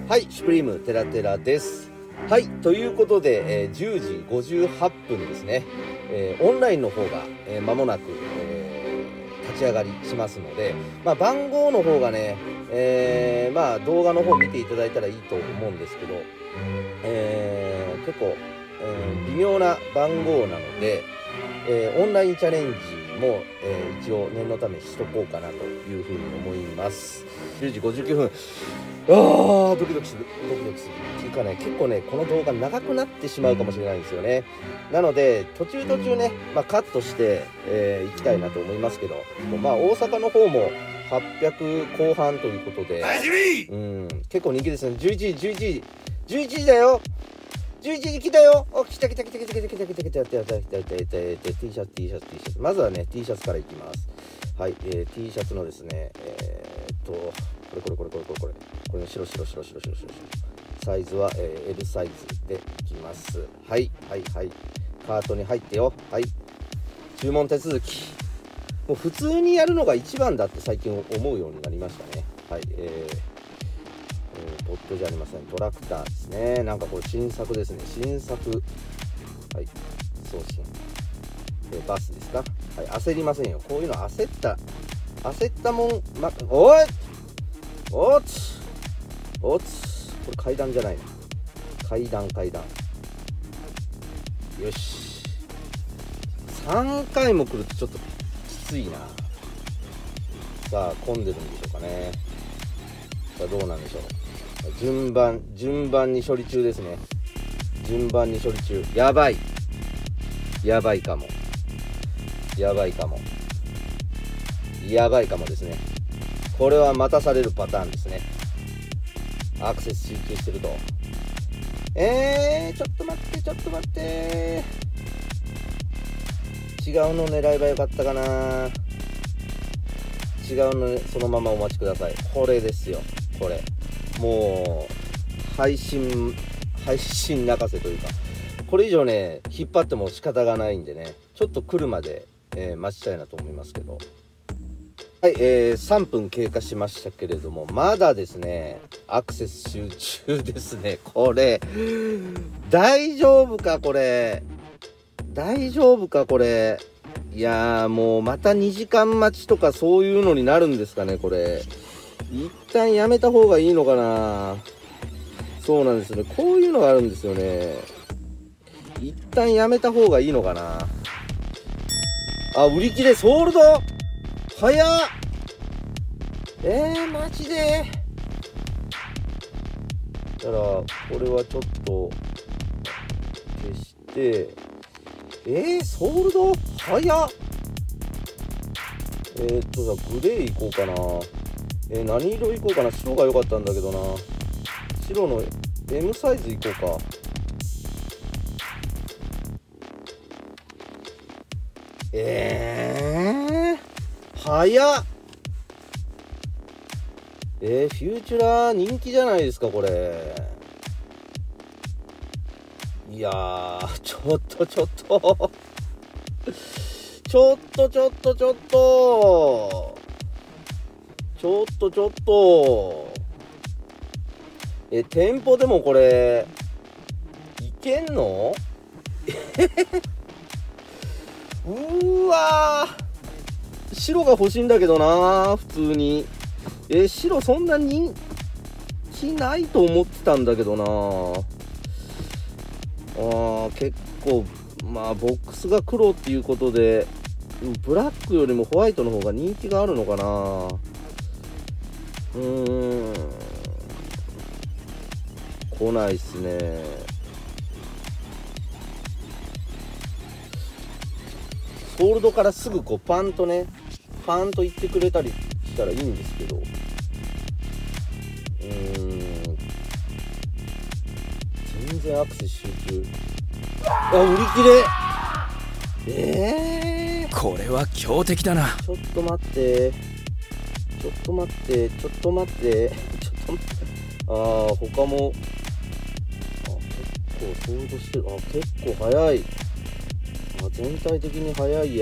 はい、シュプリームテラテラです。はい、ということで、10時58分ですね、オンラインの方が、間もなく、立ち上がりしますので、番号の方がね、動画の方見ていただいたらいいと思うんですけど、結構、微妙な番号なので、オンラインチャレンジも、一応念のためしとこうかなというふうに思います。10時59分。ドキドキするっていうかね、結構ねこの動画長くなってしまうかもしれないんですよね。なので途中ね、カットして、いきたいなと思いますけど、大阪の方も800後半ということで、結構人気ですね。11時だよ。11時来たよ。来た。T シャツ。まずはね T シャツからいきます。はい、T シャツのですね、これね、白。サイズは、L サイズでいきます。はい。カートに入ってよ。はい。注文手続き。もう普通にやるのが一番だって最近思うようになりましたね。はい。ボットじゃありません。トラクターですね。なんかこれ新作ですね。新作。はい。送信。バスですか。はい。焦りませんよ。こういうの焦ったもん、おつこれ階段じゃないな。階段。よし。3回も来るとちょっときついな。さあ、混んでるんでしょうかね。さあ、どうなんでしょう。順番に処理中ですね。やばいかもですね。これは待たされるパターンですね。アクセス集中してると。ちょっと待って。違うの狙えばよかったかな。違うの、そのままお待ちください。これですよ。これもう配信泣かせというか、これ以上ね引っ張っても仕方がないんでね、ちょっと来るまで、待ちたいなと思いますけど。はい、3分経過しましたけれども、まだですねアクセス集中ですね。これ大丈夫かこれ。いやー、もうまた2時間待ちとかそういうのになるんですかね。これ一旦やめた方がいいのかな。そうなんですね、こういうのがあるんですよね。一旦やめた方がいいのかな。売り切れソールド早っ。マジで。だからこれはちょっと消して、ソールド早っ。グレーいこうかな。何色いこうかな。白が良かったんだけどな。白の M サイズいこうか。早っ。フューチュラー人気じゃないですかこれ。いやー、ちょっと店舗でもこれいけんの？うーわー、白が欲しいんだけどな普通に。白そんな人気ないと思ってたんだけどな。結構ボックスが黒っていうことでブラックよりもホワイトの方が人気があるのかな。来ないっすね。ソールドからすぐこうパンと言ってくれたりしたらいいんですけど、全然アクセス集中。売り切れ。 これは強敵だな。 ちょっと待って他も結構ソールドしてる。結構早い。全体的に早いや。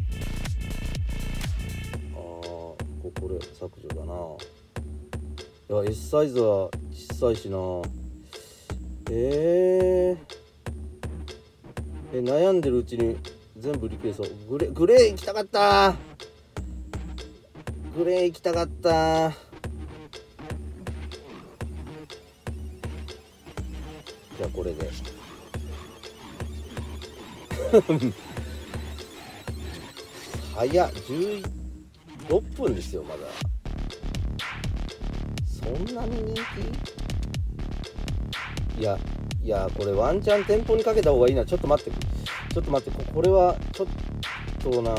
これ削除だな。 や S サイズは小さいしな。悩んでるうちに全部売り切れそう。グレー行きたかった。グレー行きたかった。じゃあこれで早っ、16分ですよまだ。そんなに人気？いやこれワンチャン店舗にかけた方がいいな。ちょっと待って、これはちょっとな。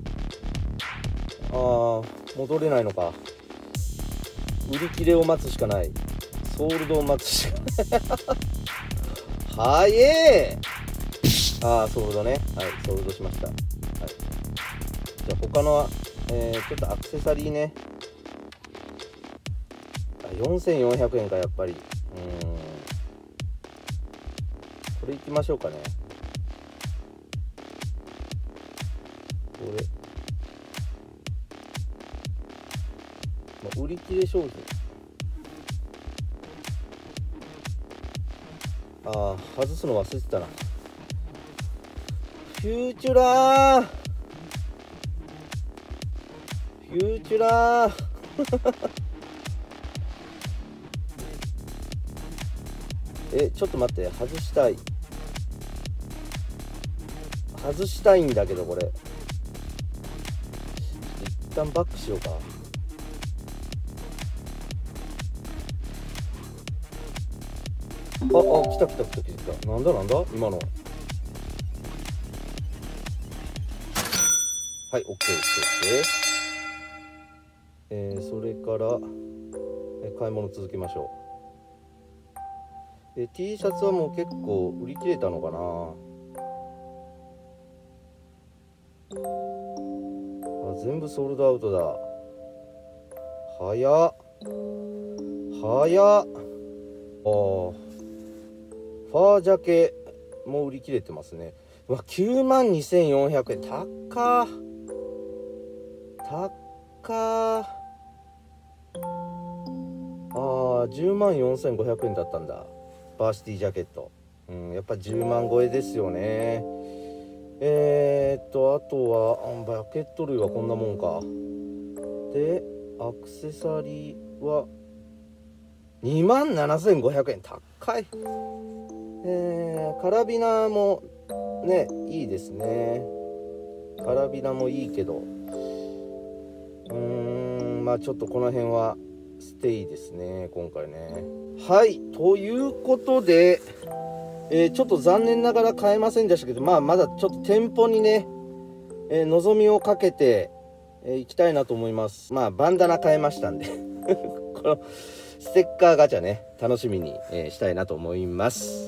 戻れないのか。売り切れを待つしかない。ソールドを待つしかない早え。ソールドね。はい、ソールドしました。はい、じゃあ他のちょっとアクセサリーね。4400円か、やっぱり。これいきましょうかね。これ売り切れ商品。外すの忘れてたな。フューチュラーちょっと待って、外したいんだけど、これ一旦バックしようか。来た。なんだ今の。はい、OK。それから買い物続けましょう。T シャツはもう結構売り切れたのかな。全部ソールドアウトだ。早っ。ファージャケも売り切れてますね。92,400円。高104,500円だったんだ。バーシティジャケット。やっぱ10万超えですよね。あとはバケット類はこんなもんか。でアクセサリーは27,500円。高い。カラビナもね、いいですね。カラビナもいいけど、ちょっとこの辺はステイですね、今回ね。はい、ということで、ちょっと残念ながら買えませんでしたけど、まだちょっと店舗にね、望みをかけていきたいなと思います。バンダナ買えましたんでこのステッカーガチャね、楽しみにしたいなと思います。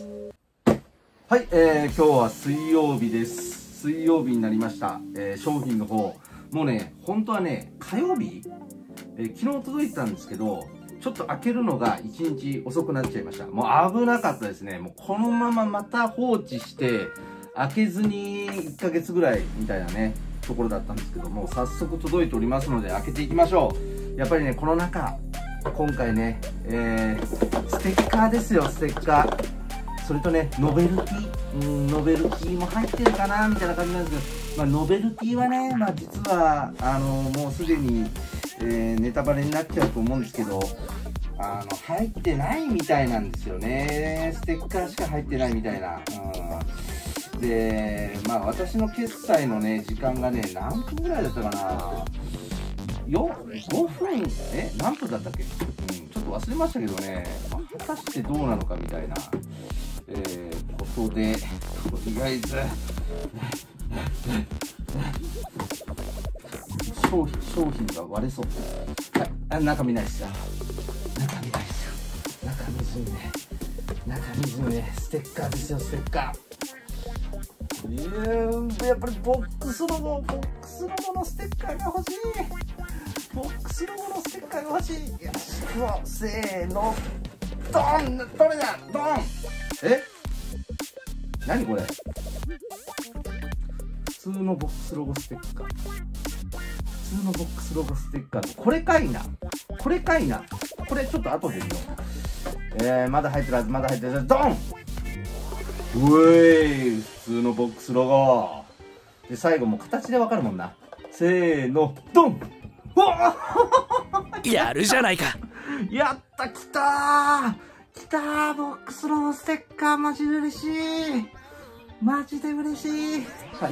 はい、今日は水曜日です。水曜日になりました。商品の方もうね、本当はね、火曜日、昨日届いたんですけど、ちょっと開けるのが1日遅くなっちゃいました。もう危なかったですね。もうこのまままた放置して開けずに1ヶ月ぐらいみたいなねところだったんですけども、早速届いておりますので開けていきましょう。やっぱりね、この中今回ね、ステッカーですよ。ステッカー、それとね、ノベルティも入ってるかなみたいな感じなんですけど、ノベルティはね、実はもうすでに、ネタバレになっちゃうと思うんですけど、入ってないみたいなんですよね。ステッカーしか入ってないみたいな。で、私の決済のね時間がね、何分ぐらいだったかな。5分、何分だったっけ、ちょっと忘れましたけどね、果たしてどうなのかみたいな、ことで、とりあえず商品が割れそう。はい、中身ないっすよ。中身ね、ステッカーですよ、ステッカー。やっぱりボックスロゴのステッカーが欲しい。よし、せーの、ドン。どれだ、ドン。何これ。普通のボックスロゴステッカー。これかいな。 これちょっと後で見よう。まだ入ってるはず、まだ入ってるはず。ドン。うえい、普通のボックスロゴで、最後もう形でわかるもんな。せーの、ドン。 やるじゃないか。 やった、来たー、来たー、ボックスロゴステッカー、マジで嬉しい。マジで嬉しい。はい。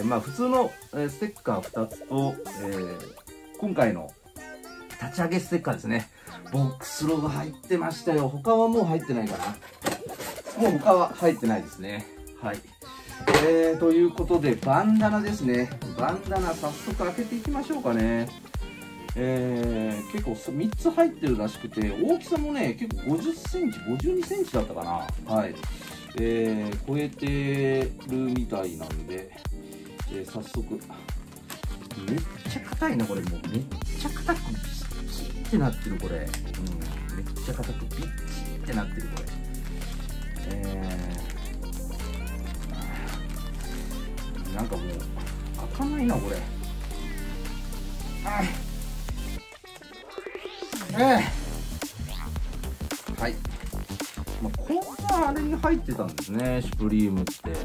まあ普通のステッカー2つと、今回の立ち上げステッカーですね。ボックスロゴ入ってましたよ。他はもう入ってないかな。もう他は入ってないですね。はい。ということで、バンダナですね。バンダナ早速開けていきましょうかね。結構3つ入ってるらしくて、大きさもね、結構50センチ、52センチだったかな。はい。超えてるみたいなんで、早速。めっちゃ硬いな、これ。もうめっちゃ硬くビッチってなってる、これ。めっちゃ硬くビッチってなってる、これ。なんかもう開かないな、これ。はい。まあ、こんなあれに入ってたんですね、シュプリームって。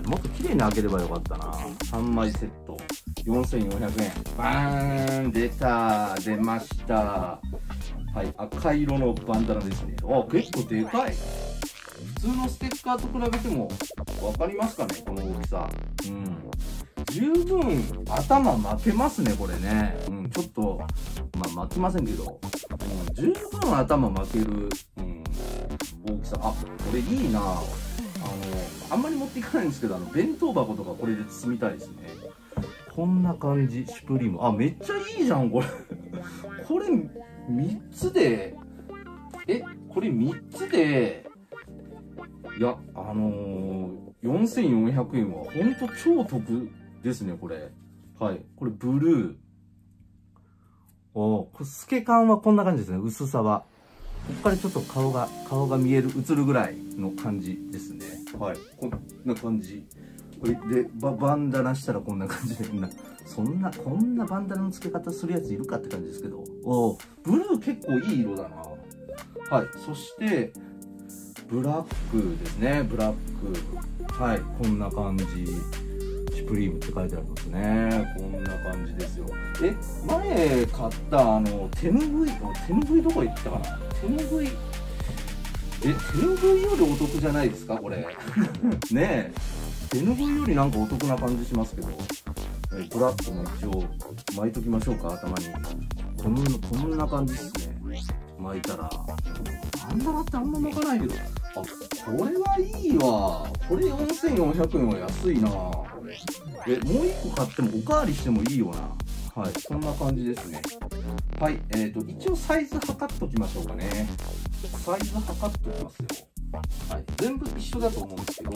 もっと綺麗に開ければよかったな。3枚セット。4400円。バーン、出ました。はい、赤色のバンダナですね。あ、結構でかい。普通のステッカーと比べても分かりますかね、この大きさ。十分頭巻けますね、これね。ちょっと、まあ巻きませんけど、十分頭巻ける、大きさ。あ、これいいな。あんまり持っていかないんですけど、弁当箱とかこれで包みたいですね。こんな感じ、シュプリーム。あ、めっちゃいいじゃん、これ。これ、3つで、これ3つで、いや、4400円はほんと超得ですね、これ。はい。これ、ブルー。これ透け感はこんな感じですね、薄さは。ここからちょっと顔が見える、映るぐらいの感じですね。はい。こんな感じ。これで、バンダナしたらこんな感じで、こんなバンダナの付け方するやついるかって感じですけど。ブルー結構いい色だな。はい。そして、ブラックですね、ブラック。はい。こんな感じ。シュプリームって書いてありますね。こんな感じですよ。前買った手ぬぐいどこ行ったかな。手ぬぐいよりお得じゃないですか、これ。ねえ。手ぬぐいよりなんかお得な感じしますけど。ブラックも一応巻いときましょうか、頭に。こんな感じですね。巻いたら。バンダナってあんま巻かないけど。あ、これはいいわ。これ4400円は安いな。もう1個買ってもおかわりしてもいいよな。はい、そんな感じですね。はい、一応サイズ測っときましょうかね。サイズ測っときますよ。はい、全部一緒だと思うんですけど、こ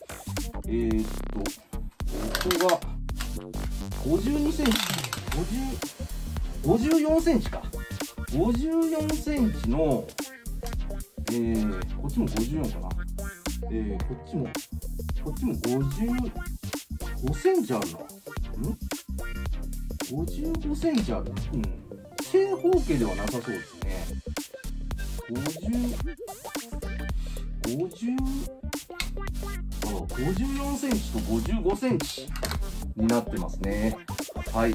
こが52センチ、54センチか。54センチの、こっちも54かな。こっちも55センチあるな。55センチある。正方形ではなさそうですね。54センチと55センチになってますね。はい。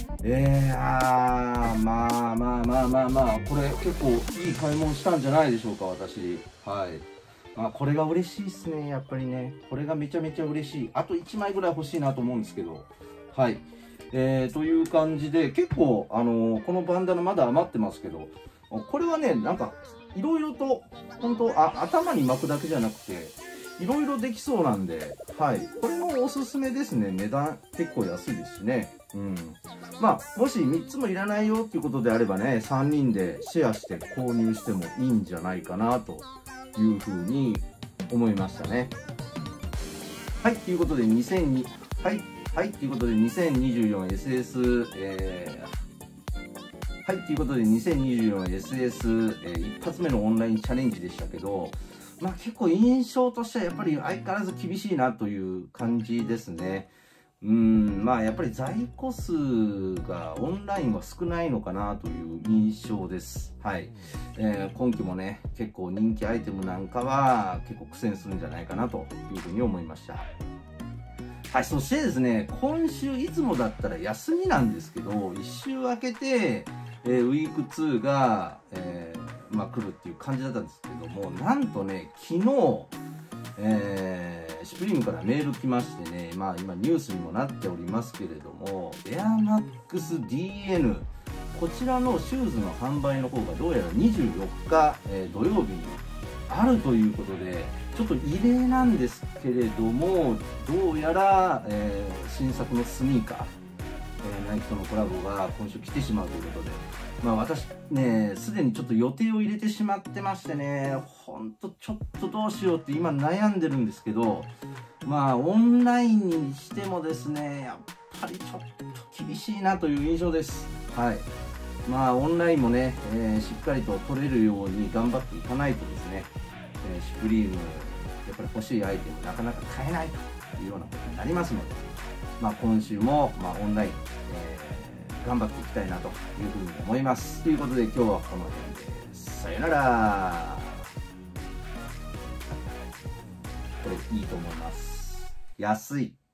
まあ、これ結構いい買い物したんじゃないでしょうか、私。はい。まあ、これが嬉しいですね、やっぱりね。これがめちゃめちゃ嬉しい。あと1枚ぐらい欲しいなと思うんですけど。はい。という感じで、結構、このバンダナまだ余ってますけど、これはね、なんか、いろいろと、本当頭に巻くだけじゃなくて、いろいろできそうなんで、はい。これもおすすめですね。値段結構安いですしね。まあ、もし3つもいらないよっていうことであればね、3人でシェアして購入してもいいんじゃないかな、というふうに思いましたね。はい。ということで、はい。ということで、2024SS、はい。ということで、2024SS、一発目のオンラインチャレンジでしたけど、まあ結構印象としてはやっぱり相変わらず厳しいなという感じですね。 まあやっぱり在庫数がオンラインは少ないのかなという印象です。はい。今期もね、結構人気アイテムなんかは結構苦戦するんじゃないかなというふうに思いました。はい、そしてですね、今週いつもだったら休みなんですけど、1週明けて、ウィーク2が、来るっていう感じだったんですけども、なんとね、昨日、シュプリームからメール来ましてね、今ニュースにもなっておりますけれども、エアマックス DN、こちらのシューズの販売の方がどうやら24日、土曜日にあるということで、ちょっと異例なんですけれども、どうやら、新作のスニーカー、ナイキとのコラボが今週来てしまうということで、私ね、すでにちょっと予定を入れてしまってましてね、ほんとちょっとどうしようって今悩んでるんですけど、オンラインにしてもですね、やっぱりちょっと厳しいなという印象です。はい。オンラインもね、しっかりと取れるように頑張っていかないとですね、シュプリーム、やっぱり欲しいアイテムなかなか買えないというようなことになりますので、今週も、オンライン、頑張っていきたいなというふうに思います。ということで今日はこの辺です。さよなら。これいいと思います。安い。